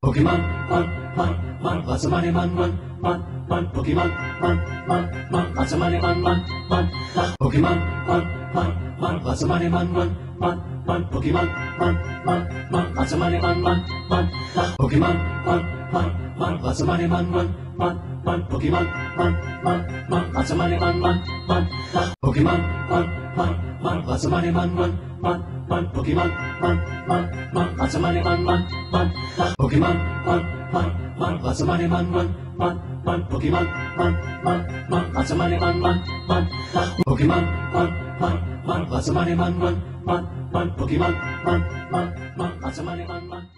Pokemon, lots of money, Pokemon, lots of money, Pokemon, lots of money, Pokemon, lots of money, Pokemon, lots of money, Pokemon, lots of money, Pokemon, lots of money, Pokemon, lots of money, Pokemon, lots of money, Pokemon, lots of money, Pokemon, lots of money, Pokemon, lots of money,